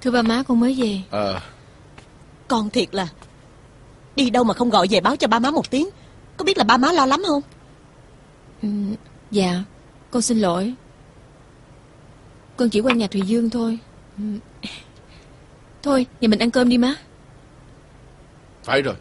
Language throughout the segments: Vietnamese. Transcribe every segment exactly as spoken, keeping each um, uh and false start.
Thưa ba má, con mới về. Ờ à. Con thiệt là đi đâu mà không gọi về báo cho ba má một tiếng. Có biết là ba má lo lắm không? Ừ, dạ, con xin lỗi. Con chỉ qua nhà Thùy Dương thôi. Ừ. Thôi, nhà mình ăn cơm đi má. Phải rồi.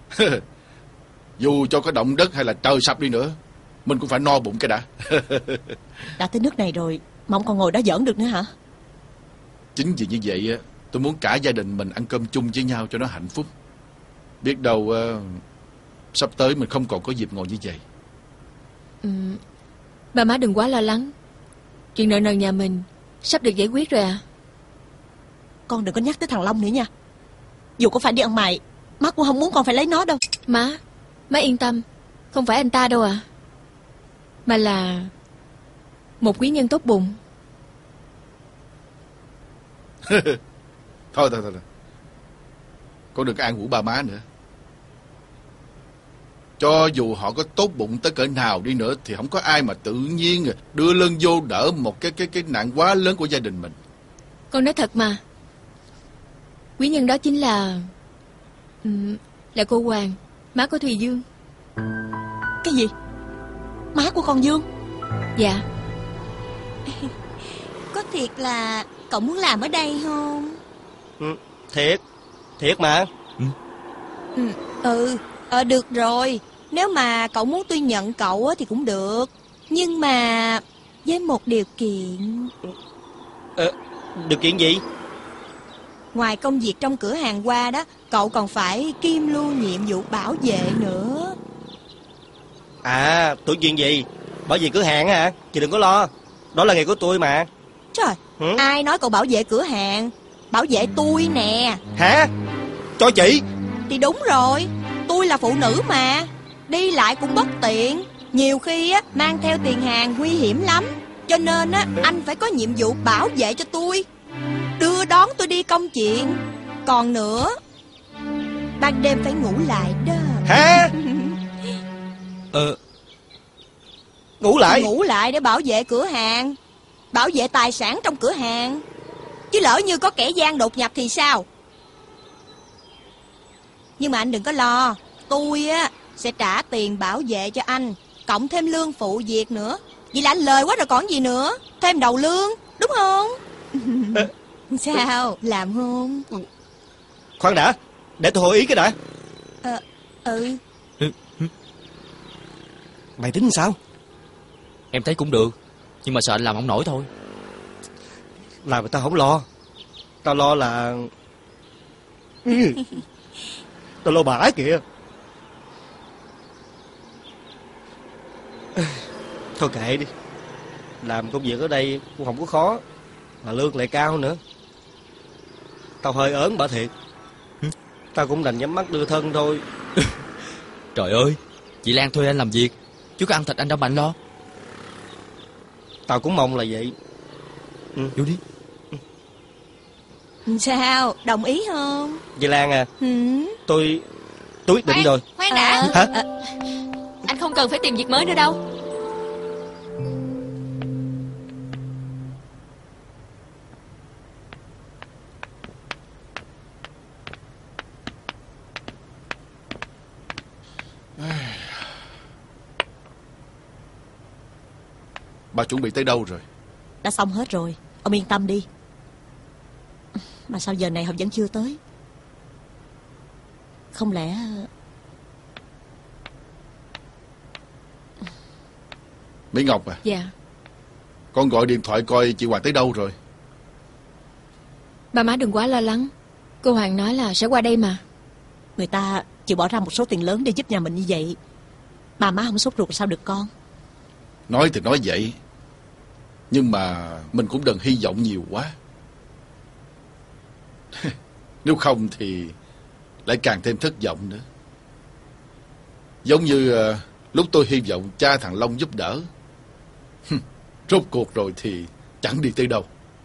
Dù cho có động đất hay là trời sập đi nữa, mình cũng phải no bụng cái đã. Đã tới nước này rồi mà ông còn ngồi đó giỡn được nữa hả? Chính vì như vậy á, tôi muốn cả gia đình mình ăn cơm chung với nhau cho nó hạnh phúc. Biết đâu uh, sắp tới mình không còn có dịp ngồi như vậy. Ừ, ba má đừng quá lo lắng. Chuyện nợ nần nhà mình sắp được giải quyết rồi à. Con đừng có nhắc tới thằng Long nữa nha. Dù có phải đi ăn mày, má cũng không muốn con phải lấy nó đâu. Má, má yên tâm. Không phải anh ta đâu à, mà là một quý nhân tốt bụng. thôi, thôi thôi thôi con đừng có an ủi ba má nữa. Cho dù họ có tốt bụng tới cỡ nào đi nữa thì không có ai mà tự nhiên đưa lưng vô đỡ một cái cái cái nạn quá lớn của gia đình mình. Con nói thật mà. Quý nhân đó chính là um, là cô Hoàng, má của Thùy Dương. Cái gì? Má của con Dương? Dạ. Có thiệt là cậu muốn làm ở đây không? Ừ, thiệt. Thiệt mà. Ừ. Ừ, ừ ờ, được rồi. Nếu mà cậu muốn tôi nhận cậu thì cũng được. Nhưng mà với một điều kiện. Ờ, điều kiện gì? Ngoài công việc trong cửa hàng qua đó, cậu còn phải kiêm lưu nhiệm vụ bảo vệ nữa. À, tôi chuyện gì? Bảo vệ cửa hàng hả? Chị đừng có lo. Đó là nghề của tôi mà. Trời, ừ? Ai nói cậu bảo vệ cửa hàng? Bảo vệ tôi nè. Hả? Cho chị? Thì đúng rồi. Tôi là phụ nữ mà. Đi lại cũng bất tiện. Nhiều khi á mang theo tiền hàng nguy hiểm lắm. Cho nên á anh phải có nhiệm vụ bảo vệ cho tôi, đưa đón tôi đi công chuyện. Còn nữa, ban đêm phải ngủ lại đó. Hả? Ờ Ngủ lại? Ngủ lại để bảo vệ cửa hàng, bảo vệ tài sản trong cửa hàng. Chứ lỡ như có kẻ gian đột nhập thì sao? Nhưng mà anh đừng có lo, tôi á sẽ trả tiền bảo vệ cho anh, cộng thêm lương phụ việc nữa. Vậy là anh lời quá rồi còn gì nữa. Thêm đầu lương, đúng không? Sao, làm không? Khoan đã, để tôi hỏi ý cái đã. Ờ, ừ. Mày tính sao? Em thấy cũng được, nhưng mà sợ anh làm không nổi thôi. Làm mà tao không lo. Tao lo là tao lo bả kìa. Thôi kệ đi. Làm công việc ở đây cũng không có khó, mà lương lại cao nữa. Tao hơi ớn bả thiệt. Tao cũng đành nhắm mắt đưa thân thôi. Trời ơi, chị Lan thuê anh làm việc, chứ có ăn thịt anh đâu mà anh lo. Tao cũng mong là vậy. Ừ. Vô đi. Sao, đồng ý không? Chị Lan à, ừ? Tôi Tôi quyết định khoan, rồi. Khoan đã. À, Hả? À, anh không cần phải tìm việc mới nữa đâu. Bà chuẩn bị tới đâu rồi? Đã xong hết rồi, ông yên tâm đi. Mà sao giờ này họ vẫn chưa tới? Không lẽ... Mỹ Ngọc à? Dạ. Con gọi điện thoại coi chị Hoàng tới đâu rồi. Ba má đừng quá lo lắng. Cô Hoàng nói là sẽ qua đây mà. Người ta chịu bỏ ra một số tiền lớn để giúp nhà mình như vậy, bà má không sốt ruột sao được con. Nói thì nói vậy, nhưng mà mình cũng đừng hy vọng nhiều quá. Nếu không thì lại càng thêm thất vọng nữa. Giống như uh, lúc tôi hy vọng cha thằng Long giúp đỡ. Rốt cuộc rồi thì chẳng đi tới đâu.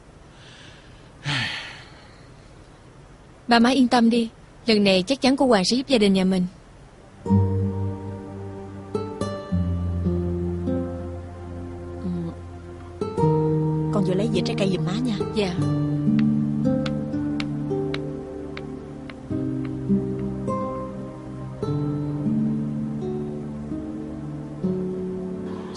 Ba má yên tâm đi, lần này chắc chắn cô Hoàng sẽ giúp gia đình nhà mình. Con vừa lấy về trái cây giùm má nha. Dạ.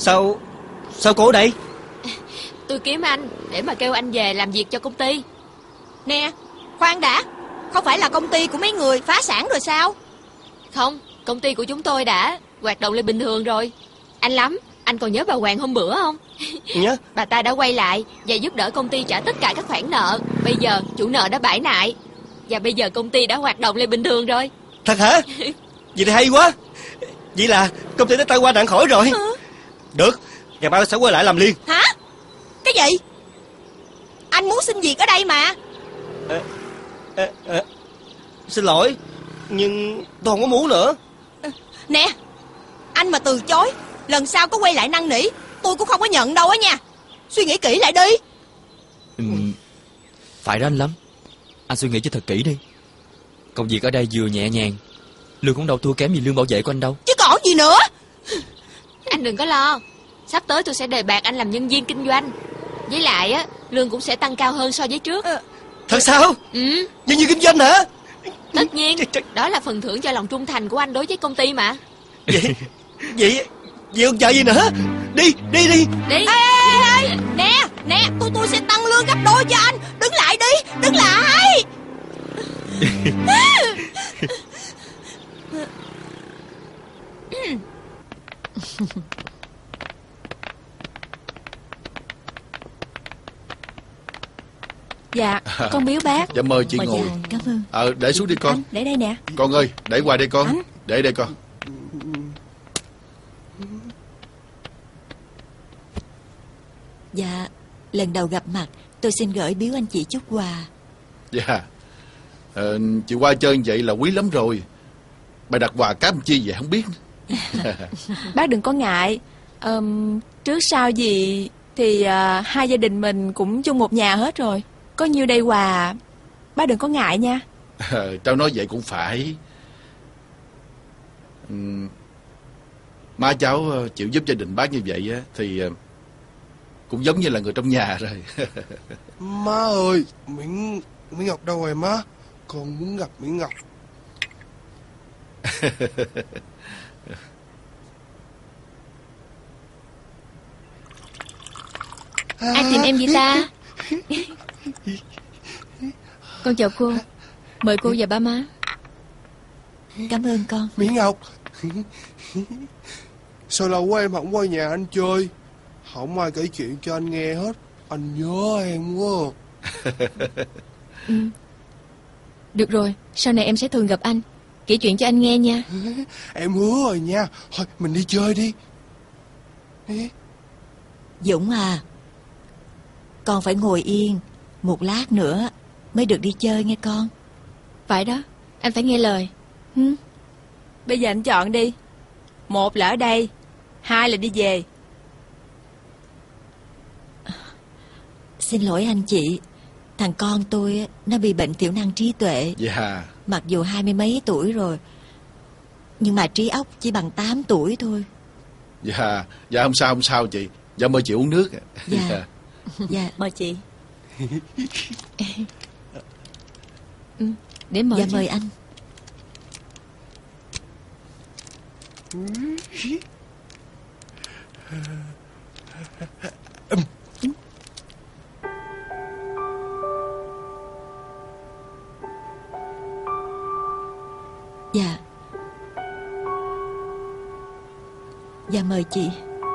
Sao Sao cô ở đây? Tôi kiếm anh để mà kêu anh về làm việc cho công ty. Nè, khoan đã. Không phải là công ty của mấy người phá sản rồi sao? Không, công ty của chúng tôi đã hoạt động lại bình thường rồi. Anh Lắm, anh còn nhớ bà Hoàng hôm bữa không? Nhớ. Bà ta đã quay lại và giúp đỡ công ty trả tất cả các khoản nợ. Bây giờ chủ nợ đã bãi nại, và bây giờ công ty đã hoạt động lại bình thường rồi. Thật hả? Vậy thì hay quá. Vậy là công ty đã tai qua nạn khỏi rồi. Ừ. Được, ngày mai sẽ quay lại làm liền. Hả? Cái gì? Anh muốn xin việc ở đây mà. à, à, à, Xin lỗi, nhưng tôi không có muốn nữa. Nè, anh mà từ chối, lần sau có quay lại năn nỉ, tôi cũng không có nhận đâu á nha. Suy nghĩ kỹ lại đi. ừ, Phải đó anh Lắm. Anh suy nghĩ cho thật kỹ đi. Công việc ở đây vừa nhẹ nhàng, lương cũng đâu thua kém gì lương bảo vệ của anh đâu. Chứ còn gì nữa. Anh đừng có lo, sắp tới tôi sẽ đề bạt anh làm nhân viên kinh doanh. Với lại á, lương cũng sẽ tăng cao hơn so với trước. Ừ. Thật sao? Ừ, Nhân viên kinh doanh hả? tất nhiên. Đó là phần thưởng cho lòng trung thành của anh đối với công ty mà. Vậy Vậy Vậy còn chờ gì nữa? Đi, đi, đi. Đi. Ê, ê, ê, nè, nè, tôi tôi sẽ tăng lương gấp đôi cho anh. Đứng lại đi, đứng lại. Dạ, con biếu bác. Dạ mời chị Mời ngồi. dạ, cảm ơn. Ờ để xuống đi con. Anh, để đây nè. Con ơi, để qua đây con. Anh. Để đây con. Dạ, lần đầu gặp mặt tôi xin gửi biếu anh chị chút quà. Dạ. Ờ, chị qua chơi như vậy là quý lắm rồi. Bà đặt quà cám chi vậy không biết. Bác đừng có ngại. Ờm, trước sau gì thì à, hai gia đình mình cũng chung một nhà hết rồi. Có nhiêu đây quà, bác đừng có ngại nha. Ờ, Tao nói vậy cũng phải. Ừm, Má cháu ờ, chịu giúp gia đình bác như vậy á thì ờ, cũng giống như là người trong nhà rồi. Má ơi, Miễn Miễn Ngọc đâu rồi má? Con muốn gặp Miễn Ngọc. Ai tìm em vậy ta? Con chào cô. Mời cô và ba má. Cảm ơn con. Miễn Ngọc. Sao lâu quá em không qua nhà anh chơi? Không ai kể chuyện cho anh nghe hết. Anh nhớ em quá. Ừ. Được rồi, sau này em sẽ thường gặp anh, kể chuyện cho anh nghe nha. Em hứa rồi nha. Thôi mình đi chơi đi. Dũng à, con phải ngồi yên một lát nữa mới được đi chơi nghe con. Phải đó, anh phải nghe lời. Hứ. Bây giờ anh chọn đi. Một là ở đây, hai là đi về. Xin lỗi anh chị, thằng con tôi á, nó bị bệnh thiểu năng trí tuệ. Dạ. Mặc dù hai mươi mấy tuổi rồi, nhưng mà trí óc chỉ bằng tám tuổi thôi. Dạ. Dạ không sao không sao chị. Dạ mời chị uống nước. Dạ. Dạ. Mời chị. Ừ, để mời. Dạ chứ. mời anh. Dạ. Dạ mời chị.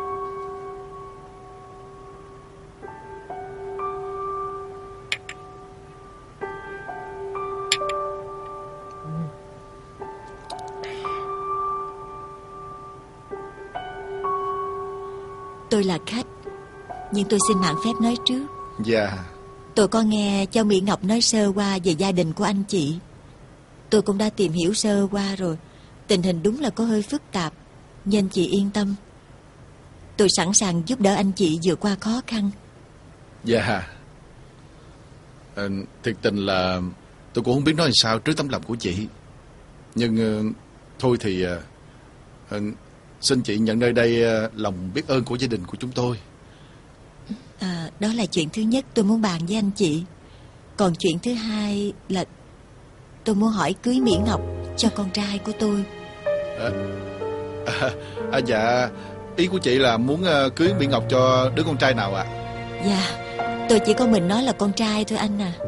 Tôi là khách, nhưng tôi xin mạng phép nói trước. Dạ. Tôi có nghe Châu Mỹ Ngọc nói sơ qua về gia đình của anh chị. Tôi cũng đã tìm hiểu sơ qua rồi. Tình hình đúng là có hơi phức tạp, nhưng chị yên tâm. Tôi sẵn sàng giúp đỡ anh chị vượt qua khó khăn. Dạ. Ờ, thiệt tình là tôi cũng không biết nói làm sao trước tấm lòng của chị. Nhưng ờ, thôi thì ờ, ờ, xin chị nhận nơi đây ờ, lòng biết ơn của gia đình của chúng tôi. À, đó là chuyện thứ nhất tôi muốn bàn với anh chị. Còn chuyện thứ hai là tôi muốn hỏi cưới Mỹ Ngọc cho con trai của tôi. À, à, à, dạ, ý của chị là muốn uh, cưới Mỹ Ngọc cho đứa con trai nào ạ? À? Dạ, tôi chỉ có mình nó là con trai thôi anh à.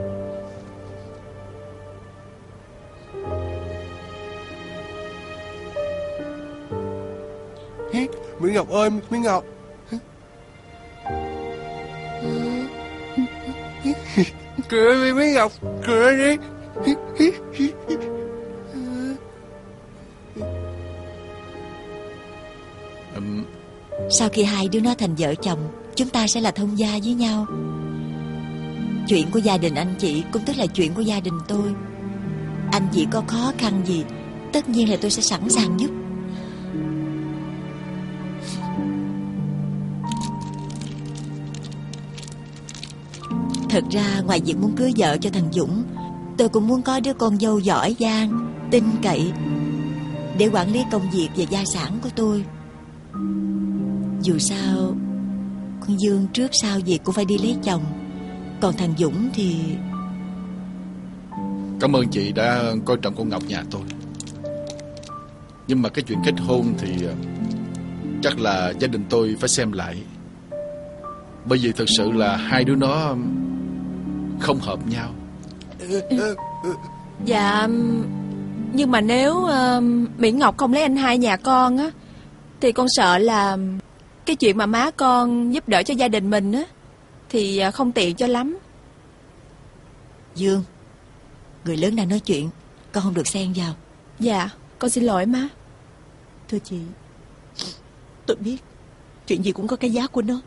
Mỹ Ngọc ơi, Mỹ Ngọc. Cười đi Mỹ Ngọc, cười đi. um... Sau khi hai đứa nó thành vợ chồng, chúng ta sẽ là thông gia với nhau. Chuyện của gia đình anh chị cũng tức là chuyện của gia đình tôi. Anh chị có khó khăn gì, tất nhiên là tôi sẽ sẵn sàng giúp. Thật ra ngoài việc muốn cưới vợ cho thằng Dũng, tôi cũng muốn có đứa con dâu giỏi giang, tin cậy để quản lý công việc và gia sản của tôi. Dù sao con Dương trước sau gì cũng phải đi lấy chồng, còn thằng Dũng thì... Cảm ơn chị đã coi trọng con Ngọc nhà tôi. Nhưng mà cái chuyện kết hôn thì chắc là gia đình tôi phải xem lại. Bởi vì thực sự là hai đứa nó không hợp nhau. Dạ, nhưng mà nếu uh, Mỹ Ngọc không lấy anh hai nhà con á, thì con sợ là cái chuyện mà má con giúp đỡ cho gia đình mình á thì không tiện cho lắm. Dương, người lớn đang nói chuyện, con không được xen vào. Dạ, con xin lỗi má. Thưa chị, tôi biết chuyện gì cũng có cái giá của nó,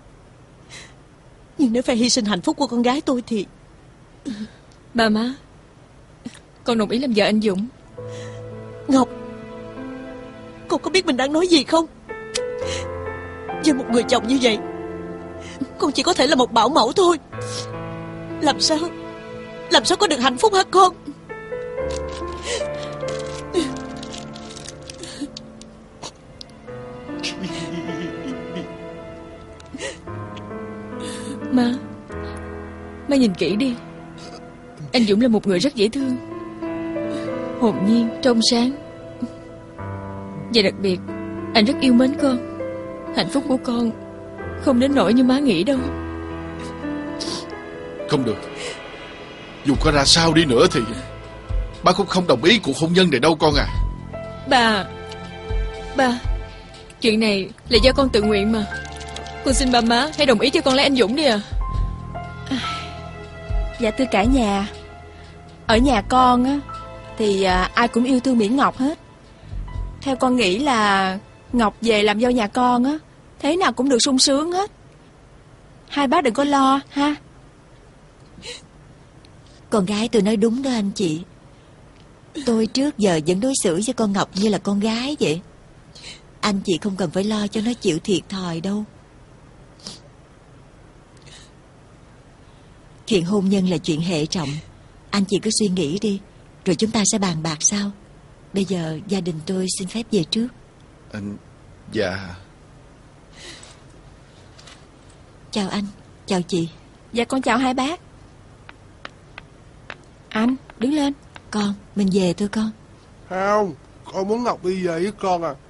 nhưng nếu phải hy sinh hạnh phúc của con gái tôi thì... Ba má, con đồng ý làm vợ anh Dũng. Ngọc, con có biết mình đang nói gì không? Với một người chồng như vậy, con chỉ có thể là một bảo mẫu thôi. Làm sao Làm sao có được hạnh phúc hả con? Má, má nhìn kỹ đi. Anh Dũng là một người rất dễ thương, hồn nhiên, trong sáng. Và đặc biệt, anh rất yêu mến con. Hạnh phúc của con không đến nỗi như má nghĩ đâu. Không được. Dù có ra sao đi nữa thì ba cũng không đồng ý cuộc hôn nhân này đâu con à. Ba Ba, chuyện này là do con tự nguyện mà. Con xin ba má hãy đồng ý cho con lấy anh Dũng đi à. Dạ thưa cả nhà, ở nhà con á thì à, ai cũng yêu thương Mỹ Ngọc hết. Theo con nghĩ là Ngọc về làm dâu nhà con á, thế nào cũng được sung sướng hết. Hai bác đừng có lo ha. Con gái tôi nói đúng đó anh chị. Tôi trước giờ vẫn đối xử với con Ngọc như là con gái vậy. Anh chị không cần phải lo cho nó chịu thiệt thòi đâu. Chuyện hôn nhân là chuyện hệ trọng. Anh chị cứ suy nghĩ đi, rồi chúng ta sẽ bàn bạc sau. Bây giờ gia đình tôi xin phép về trước. Anh... Dạ. Chào anh, chào chị. Dạ con chào hai bác. Anh, đứng lên. Con, mình về thôi con. Không, con muốn Ngọc đi về với con à.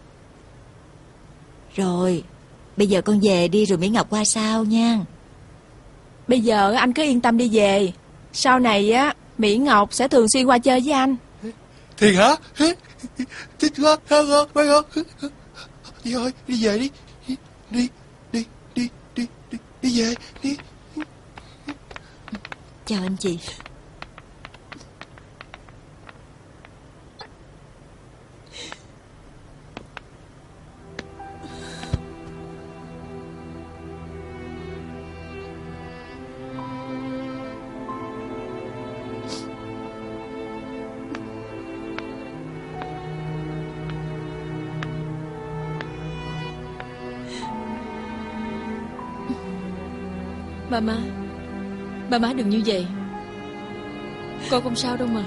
Rồi, bây giờ con về đi rồi Mỹ Ngọc qua sau nha. Bây giờ anh cứ yên tâm đi về. Sau này á, Mỹ Ngọc sẽ thường xuyên qua chơi với anh. Thiệt hả? Thích quá, ngon, ngon, ngon. Đi thôi, đi về đi. Đi, đi, đi, đi, đi, đi về, đi. Chào anh chị. Ba má, ba má đừng như vậy. Con không sao đâu mà.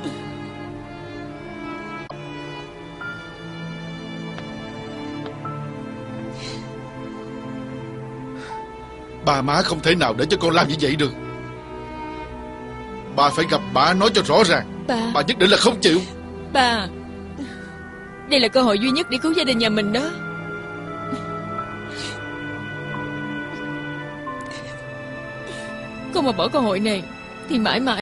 Ba má không thể nào để cho con làm như vậy được. Ba phải gặp bà nói cho rõ ràng. Ba Bà nhất định là không chịu. Ba, đây là cơ hội duy nhất để cứu gia đình nhà mình đó. Con mà bỏ cơ hội này thì mãi mãi